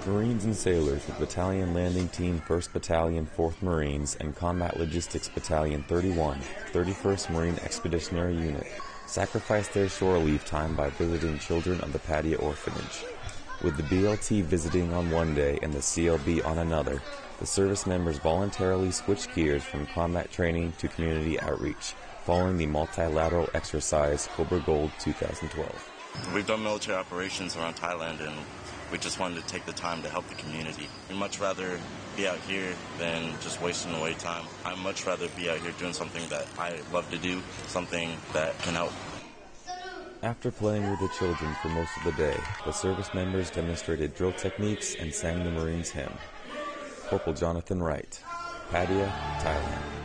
Marines and sailors with Battalion Landing Team 1st Battalion 4th Marines and Combat Logistics Battalion 31, 31st Marine Expeditionary Unit sacrificed their shore leave time by visiting children of the Padilla Orphanage. With the BLT visiting on one day and the CLB on another, the service members voluntarily switched gears from combat training to community outreach, following the multilateral exercise Cobra Gold 2012. We've done military operations around Thailand, and we just wanted to take the time to help the community. We'd much rather be out here than just wasting away time. I'd much rather be out here doing something that I love to do, something that can help. After playing with the children for most of the day, the service members demonstrated drill techniques and sang the Marines' hymn. Corporal Jonathan Wright, Padilla, Thailand.